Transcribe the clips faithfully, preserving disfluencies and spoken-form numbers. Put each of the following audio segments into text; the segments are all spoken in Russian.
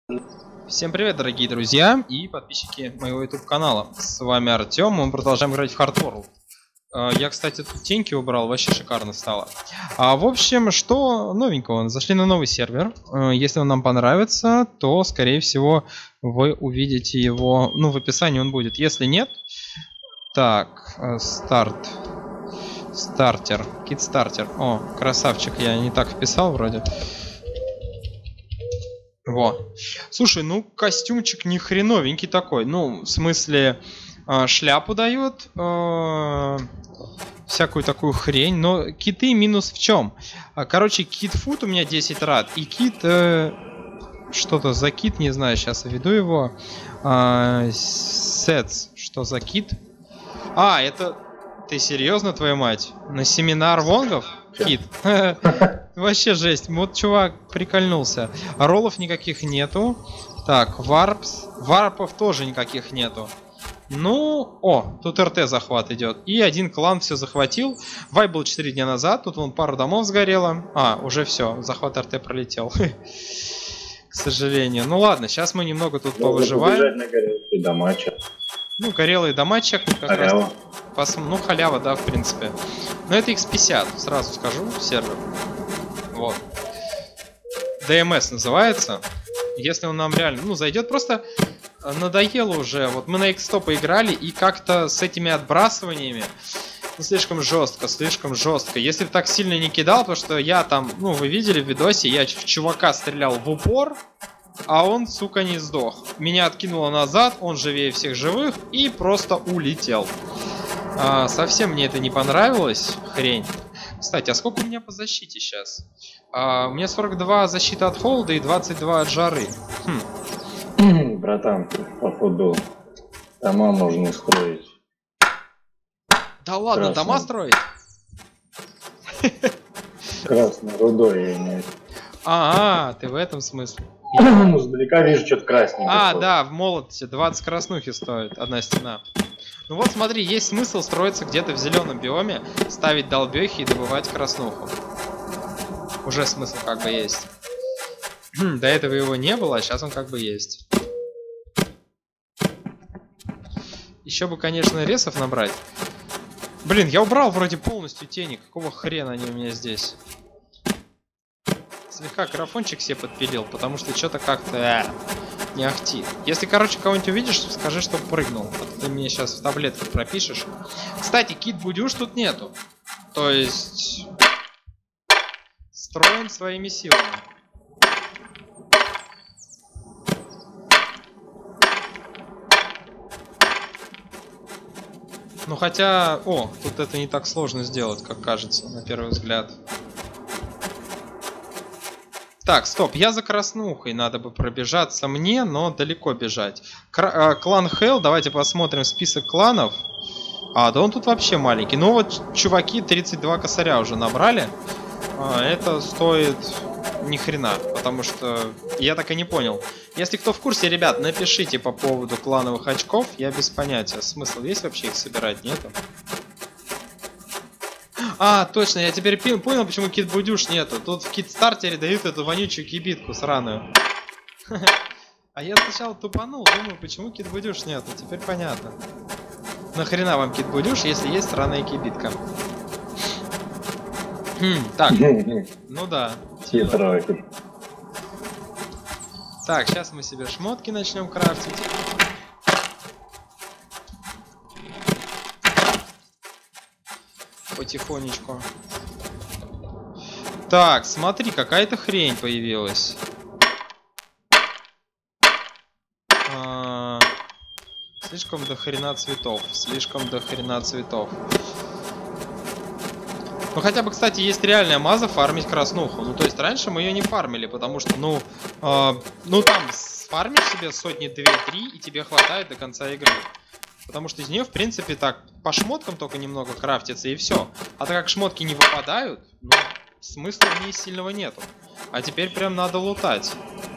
Всем привет, дорогие друзья и подписчики моего YouTube канала. С вами Артем, мы продолжаем играть в Hard World. Я, кстати, тут теньки убрал, вообще шикарно стало. А, в общем, что новенького? Зашли на новый сервер. Если он нам понравится, то, скорее всего, вы увидите его, ну, в описании он будет. Если нет, так, старт. Стартер, кит стартер. О, красавчик, я не так вписал вроде. Во. Слушай, ну костюмчик не хреновенький такой. Ну, в смысле, э, шляпу дает, э, всякую такую хрень. Но киты минус в чем? Короче, кит фут у меня десять рад. И кит, э, что-то за кит, не знаю, сейчас введу его. Э, сетс, что за кит? А, это... Ты серьезно, твою мать? На семинар вонгов? Кит. Вообще жесть. Вот чувак прикольнулся. Роллов никаких нету. Так, варпс. Варпов тоже никаких нету. Ну, о, тут эр тэ захват идет. И один клан все захватил. Вай был четыре дня назад. Тут вон пару домов сгорело. А, уже все. Захват эр тэ пролетел. К сожалению. Ну ладно, сейчас мы немного тут повыживаем. Ну, горелые дома чекнуть как раз. Пос... Ну, халява, да, в принципе. Но это икс пятьдесят, сразу скажу, сервер. Вот. ди эм эс называется. Если он нам реально, ну, зайдет, просто надоело уже. Вот мы на икс сто поиграли, и как-то с этими отбрасываниями, ну, слишком жестко, слишком жестко. Если бы так сильно не кидал, потому что я там, ну, вы видели в видосе, я в чувака стрелял в упор, а он, сука, не сдох. Меня откинуло назад, он живее всех живых, и просто улетел. А, совсем мне это не понравилось, хрень. Кстати, а сколько у меня по защите сейчас? А, у меня сорок два защита от холода и двадцать два от жары. Хм. Братан, походу, дома можно строить. Да ладно, Красный. Дома строить? Красной рудой я имею. А, ты в этом смысле. Ну, сдалека вижу, что-то красненькое. А, да, в молоте двадцать краснухи стоит одна стена. Ну вот смотри, есть смысл строиться где-то в зеленом биоме, ставить долбехи и добывать краснуху. Уже смысл как бы есть. До этого его не было, а сейчас он как бы есть. Еще бы, конечно, ресов набрать. Блин, я убрал вроде полностью тени. Какого хрена они у меня здесь? Слегка графончик себе подпилил, потому что что-то как-то э, не ахти. Если, короче, кого-нибудь увидишь, скажи, что прыгнул. Вот ты мне сейчас в таблетку пропишешь. Кстати, кит-будюш тут нету. То есть... Строим своими силами. Ну хотя... О, тут это не так сложно сделать, как кажется, на первый взгляд. Так, стоп, я за краснухой, надо бы пробежаться мне, но далеко бежать. Кра клан Хелл, давайте посмотрим список кланов. А, да он тут вообще маленький. Ну вот, чуваки тридцать два косаря уже набрали. А, это стоит ни хрена, потому что я так и не понял. Если кто в курсе, ребят, напишите по поводу клановых очков, я без понятия. Смысл есть вообще их собирать, нету? А, точно, я теперь понял, почему кит-будюш нету. Тут в кит-стартере дают эту вонючую кибитку сраную. А я сначала тупанул, думаю, почему кит-будюш нету. Теперь понятно. Нахрена вам кит-будюш, если есть сраная кибитка? Хм, так, ну да. Так, сейчас мы себе шмотки начнем крафтить. Потихонечку. Так, смотри, какая-то хрень появилась. А, слишком до хрена цветов. Слишком до хрена цветов. Ну хотя бы, кстати, есть реальная маза фармить краснуху. Ну то есть раньше мы ее не фармили, потому что, ну, э, ну там фармишь себе сотни две-три и тебе хватает до конца игры. Потому что из нее, в принципе, так, по шмоткам только немного крафтится и все. А так как шмотки не выпадают, ну, смысла в ней сильного нету. А теперь прям надо лутать.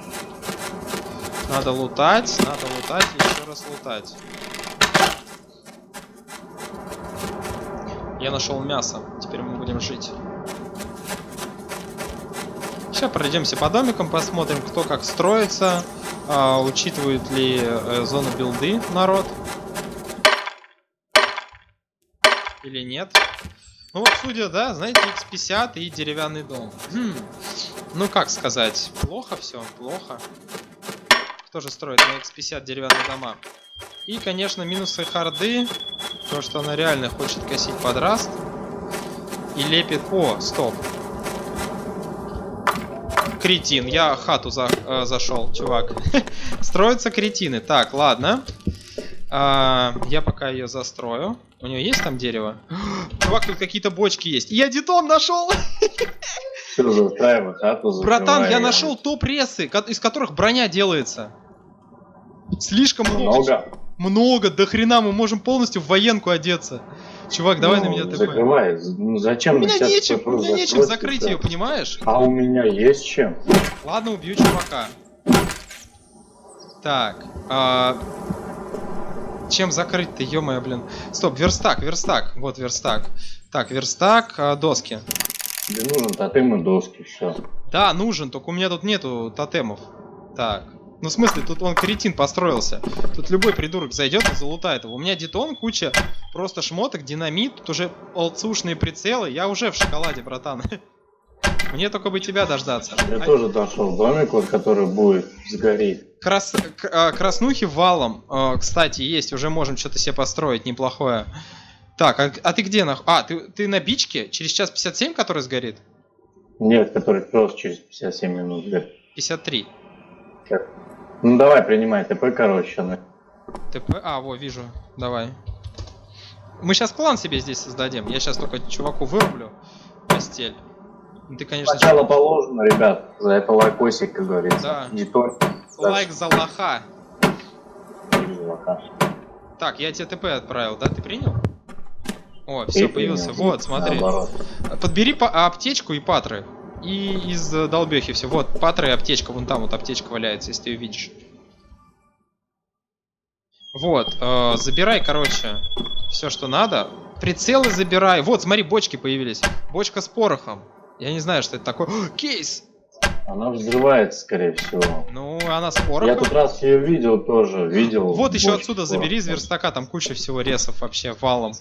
Надо лутать, надо лутать и еще раз лутать. Я нашел мясо. Теперь мы будем жить. Сейчас пройдемся по домикам, посмотрим, кто как строится. а, учитывают ли э, зону билды народ. Или нет. Ну вот, судя, да, знаете, икс пятьдесят и деревянный дом. Хм. Ну, как сказать, плохо все, плохо. Кто же строит на икс пятьдесят деревянные дома? И, конечно, минусы харды. То, что она реально хочет косить под раст. И лепит... О, стоп. Кретин. Я хату за, э, зашел, чувак. Строятся кретины. Так, ладно. А, я пока ее застрою. У нее есть там дерево? Чувак, тут какие-то бочки есть. Я детон нашел! Все, застраивай хату. Братан, я нашел топ-рессы, из которых броня делается. Слишком много. Много. Много, до хрена мы можем полностью в военку одеться. Чувак, давай ну, на меня ТП. Закрывай. Ну зачем? У меня нечем, у меня нечем закрыть ее, понимаешь? А у меня есть чем. Ладно, убью чувака. Так. А... Чем закрыть-то, ё-моё, блин. Стоп, верстак, верстак. Вот верстак. Так, верстак, а, доски. Тебе нужен тотем и доски, все. Да, нужен, только у меня тут нету тотемов. Так. Ну, в смысле, тут он кретин построился. Тут любой придурок зайдет и залутает его. У меня детон, куча просто шмоток, динамит, тут уже олдсушные прицелы. Я уже в шоколаде, братан. Мне только бы тебя дождаться. Я а... тоже нашел домик, вот, который будет сгореть. Крас... Краснухи валом, кстати, есть. Уже можем что-то себе построить неплохое. Так, а, а ты где нах... А, ты, ты на бичке? Через час пятьдесят семь, который сгорит? Нет, который просто через пятьдесят семь минут сгорит. пятьдесят три. Так. Ну давай, принимай ТП, короче. ТП? А, во, вижу. Давай. Мы сейчас клан себе здесь создадим. Я сейчас только чуваку вырублю постель. Ну, ты, конечно... Сначала положено, ребят. За это лайкосик, как говорится. Да. Не то. Лайк за лоха. Лайк за лоха. Так, я тебе ТП отправил, да? Ты принял? О, все, появился. Принял. Вот, смотри. Наоборот. Подбери по аптечку и патры. И из долбехи все. Вот, патры и аптечка. Вон там вот аптечка валяется, если ты ее видишь. Вот, э, забирай, короче, все, что надо. Прицелы забирай. Вот, смотри, бочки появились. Бочка с порохом. Я не знаю, что это такое. О, кейс! Она взрывается, скорее всего. Ну, она с порохом. Я тут раз ее видел тоже. Видел. Вот еще отсюда забери из верстака. Там куча всего ресов вообще валом.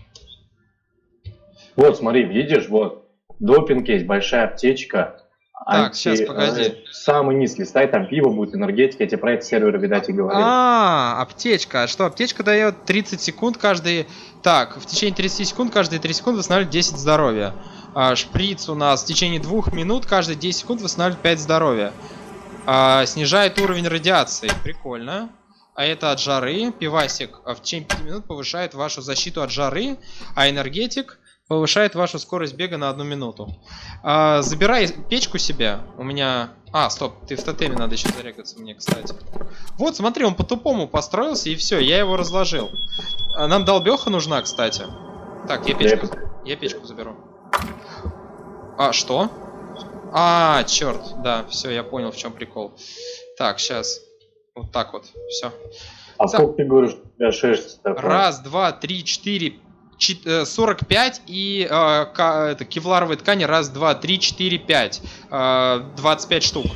Вот, смотри, видишь, вот. Допинг есть, большая аптечка. Так, анти... сейчас, погоди. Э, самый низкий, ставь, там пиво будет, энергетика, я тебе про это сервер, видать, и говорил. А, аптечка. А что, аптечка дает тридцать секунд каждый... Так, в течение тридцати секунд, каждые три секунды восстанавливает десять здоровья. А, шприц у нас в течение двух минут, каждые десять секунд восстанавливает пять здоровья. А, снижает уровень радиации. Прикольно. А это от жары. Пивасик в течение пяти минут повышает вашу защиту от жары. А энергетик повышает вашу скорость бега на одну минуту. А, забирай печку себе. У меня... А, стоп, ты в тотеме, надо еще зарегаться мне, кстати. Вот, смотри, он по-тупому построился, и все, я его разложил. А нам долбеха нужна, кстати. Так, я печку, я печку заберу. А, что? А, черт, да, все, я понял, в чем прикол. Так, сейчас. Вот так вот, все. А сколько ты говоришь, у тебя шерсть такая? Раз, два, три, четыре... сорок пять и э, ка, это, кевларовой ткани раз, два, три, четыре, пять. Э, двадцать пять штук.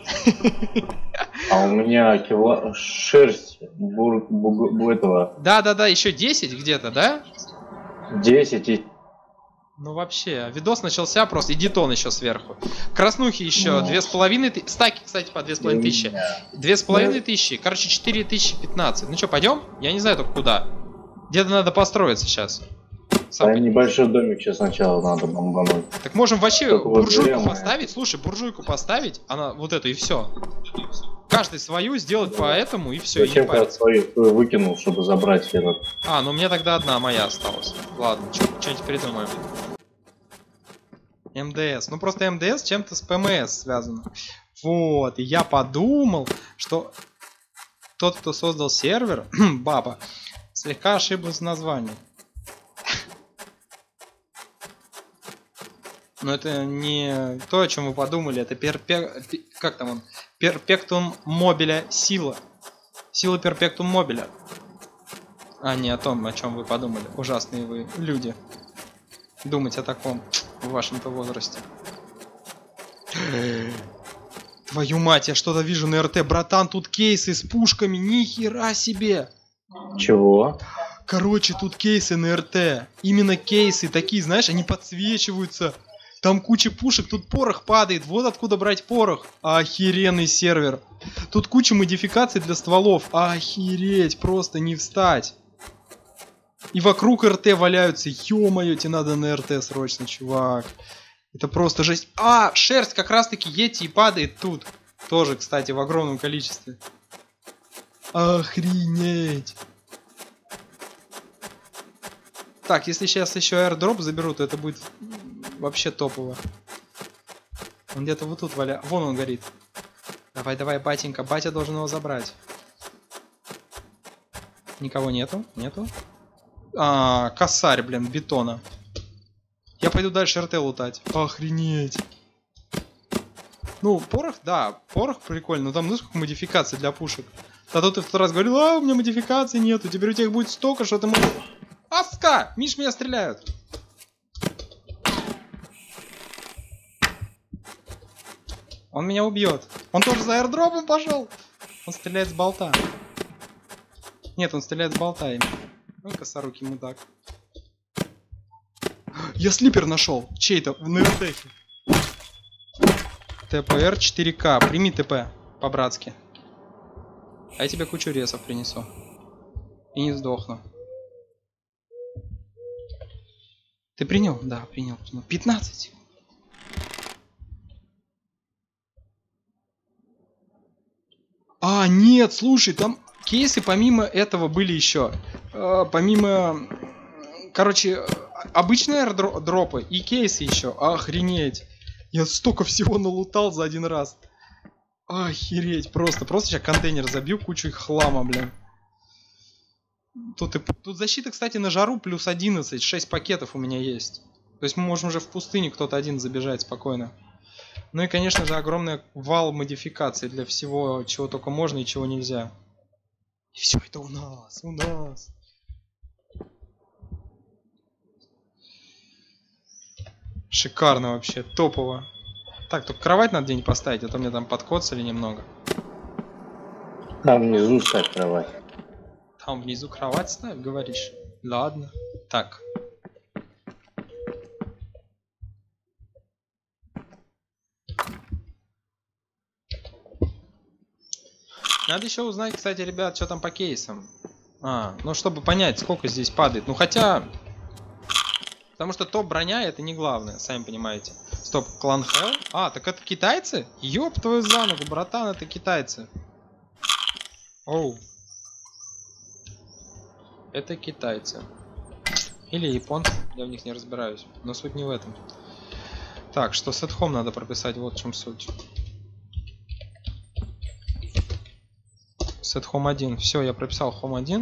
А у меня кевлар... шерсть бур... Бур... Бур... этого. Да-да-да, еще десять где-то, да? десять и... Ну вообще, видос начался просто, и детон еще сверху. Краснухи еще ну. две с половиной тысячи. Стаки, кстати, по две с половиной тысячи. Две с половиной тысячи. Короче, четыре тысячи пятнадцать. Ну что, пойдем? Я не знаю только куда. Где-то надо построиться сейчас. А небольшой домик сейчас сначала надо бомбануть. Так можем вообще только буржуйку вот поставить. Слушай, буржуйку поставить, она вот эту и все. Каждый свою сделать по этому и все. Зачем я свою, свою выкинул, чтобы забрать этот? А, ну у меня тогда одна моя осталась. Ладно, что-нибудь придумаем. МДС. Ну просто МДС чем-то с ПМС связано. Вот, и я подумал, что тот, кто создал сервер, баба, слегка ошиблась в названии. Но это не то, о чем вы подумали, это перпе... как там он? Перпектум мобиля сила. Сила перпектум мобиля. А не о том, о чем вы подумали. Ужасные вы люди. Думать о таком в вашем-то возрасте. Твою мать, я что-то вижу на РТ. Братан, тут кейсы с пушками. Ни хера себе. Чего? Короче, тут кейсы на РТ. Именно кейсы такие, знаешь, они подсвечиваются. Там куча пушек, тут порох падает. Вот откуда брать порох. Охеренный сервер. Тут куча модификаций для стволов. Охереть, просто не встать. И вокруг РТ валяются. Ё-моё, тебе надо на РТ срочно, чувак. Это просто жесть. А, шерсть как раз-таки Йети и падает тут. Тоже, кстати, в огромном количестве. Охренеть. Так, если сейчас еще аирдроп заберу, то это будет вообще топово. Он где-то вот тут валя... Вон он горит. Давай, давай, батенька. Батя должен его забрать. Никого нету? Нету? А, косарь, блин, бетона. Я пойду дальше РТ лутать. Охренеть. Ну, порох, да, порох прикольно, но там ну сколько модификаций для пушек. А то ты в тот раз говорил, а у меня модификаций нету, теперь у тебя будет столько, что ты можешь... Аска! Миш, меня стреляют. Он меня убьет. Он тоже за аирдропом пошел. Он стреляет с болта. Нет, он стреляет с болта именно. Ну, косорукий мудак. Я слипер нашел. Чей-то на РТХе. ТПР четыре ка. Прими ТП по-братски. А я тебе кучу ресов принесу. И не сдохну. Ты принял? Да, принял. принял. пятнадцать. А, нет, слушай, там кейсы помимо этого были еще. Э, помимо... Короче, обычные аирдропы и кейсы еще. Охренеть. Я столько всего налутал за один раз. Охереть, просто. Просто сейчас контейнер забью, кучу их хлама, блин. Тут, и, тут защита, кстати, на жару плюс одиннадцать. шесть пакетов у меня есть. То есть мы можем уже в пустыне кто-то один забежать спокойно. Ну и, конечно же, огромный вал модификаций для всего, чего только можно и чего нельзя. И все это у нас, у нас. Шикарно вообще, топово. Так, только кровать надо где-нибудь поставить, а то мне там подкоцали немного. Там внизу ставь кровать. Там внизу кровать ставь, говоришь? Ладно. Так. Надо еще узнать, кстати, ребят, что там по кейсам. А, ну чтобы понять, сколько здесь падает. Ну хотя... Потому что топ броня это не главное, сами понимаете. Стоп, клан Hell? А, так это китайцы? Ёб твою за ногу, братан, это китайцы. Оу. Это китайцы. Или японцы, я в них не разбираюсь. Но суть не в этом. Так, что с Home надо прописать, вот в чем суть. Set Home один. Все, я прописал Home один.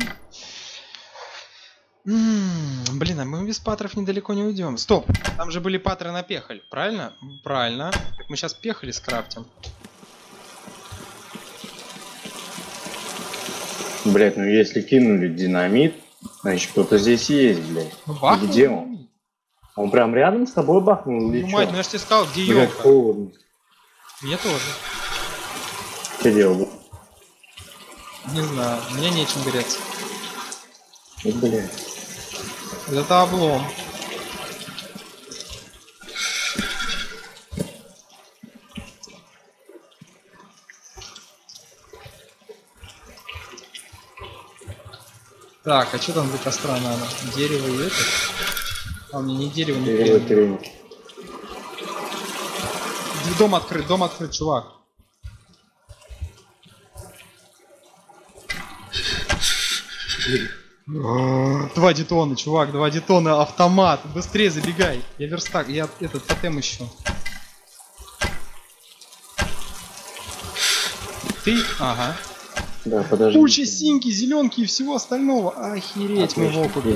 М-м, блин, а мы без патров недалеко не уйдем. Стоп, там же были патры на пехаль, правильно? Правильно. Так мы сейчас пехали скрафтим. Блять, ну если кинули динамит, значит кто-то здесь есть, блядь. Ну, бахнул? Где он? Он прям рядом с тобой бахнул или Ну, чё? мать, ну я же тебе сказал, где Блядь, ёлка. холодно. Мне тоже. Что делал? Не знаю, мне нечем греться. Ну, блядь. Это облом. Так, а что там для костра надо? Дерево и это? А, мне не дерево, не Дерево, дерево. дерево. Дом открыт, дом открыт, чувак. Два детона, чувак, два детона, автомат. Быстрее забегай. Я верстак, я этот тотем ищу. Ты? Ага. Да, подожди. Куча синьки, зеленки и всего остального. Охереть, мы в окупе.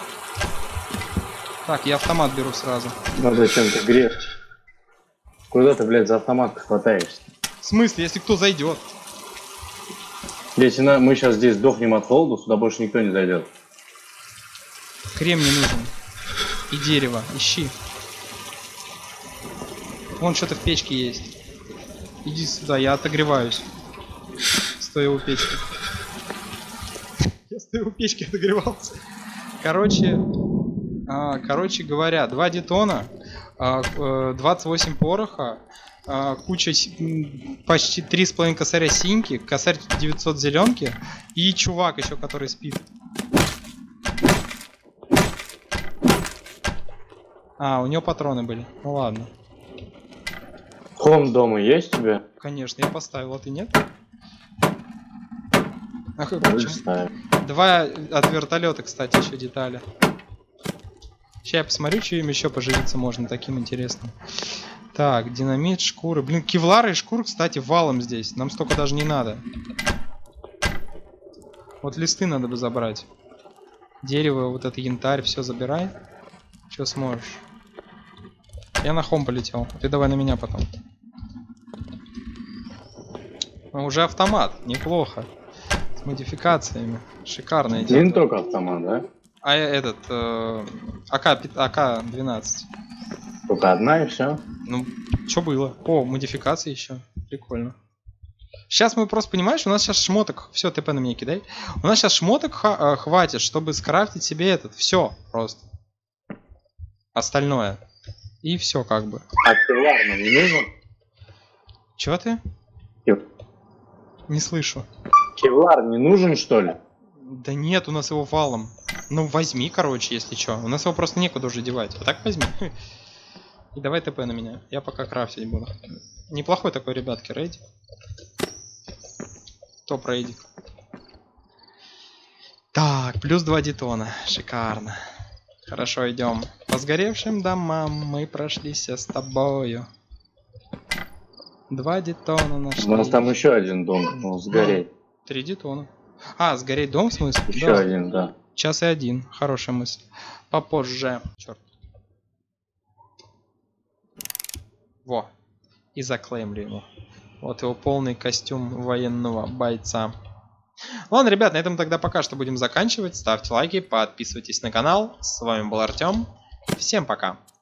Так, я автомат беру сразу. Надо чем-то грех. Куда ты, блядь, за автомат хватаешься? В смысле, если кто зайдет? Если на... мы сейчас здесь сдохнем от холода, сюда больше никто не зайдет. Кремний нужен. И дерево, ищи. Вон что-то в печке есть. Иди сюда, я отогреваюсь. Стою у печки. Я стою у печки, отогревался. Короче, а, короче говоря, два детона, а, двадцать восемь пороха, а, куча, почти три с половиной косаря синьки, косарь девятьсот зеленки и чувак еще, который спит. А, у него патроны были. Ну ладно. Хом дома есть у тебя? Конечно, я поставил, а ты нет? Ах, почему? Два от вертолета, кстати, еще детали. Сейчас я посмотрю, что им еще поживиться можно таким интересным. Так, динамит, шкуры. Блин, кевлары и шкур, кстати, валом здесь. Нам столько даже не надо. Вот листы надо бы забрать. Дерево, вот это янтарь, все забирай. Что сможешь? Я на хом полетел. Ты давай на меня потом. Ну, уже автомат. Неплохо. С модификациями. Шикарно идет. Один только автомат, да? А этот... Э, АК двенадцать. Только одна и все? Ну, что было? О, модификации еще. Прикольно. Сейчас мы просто, понимаешь, у нас сейчас шмоток... Все, ТП на меня кидай. У нас сейчас шмоток ха хватит, чтобы скрафтить себе этот. Все просто. Остальное. И все как бы. А кевлар нам не нужен? Чего ты? Кев... Не слышу. Кевлар не нужен, что ли? Да нет, у нас его валом. Ну возьми, короче, если что. У нас его просто некуда уже девать. А так возьми. И давай ТП на меня. Я пока крафтить буду. Неплохой такой, ребятки, рейдик. Топ рейдик. Так, плюс два детона. Шикарно. Хорошо, идем. По сгоревшим домам мы прошлись с тобою. Два детона нашли. У нас там еще один дом, ну, сгореть. Три детона. А, сгореть дом в смысле? Еще да. один, да. Час и один. Хорошая мысль. Попозже. Черт. Во. И заклеймли его. Вот его полный костюм военного бойца. Ладно, ребят, на этом тогда пока что будем заканчивать. Ставьте лайки, подписывайтесь на канал. С вами был Артем. Всем пока.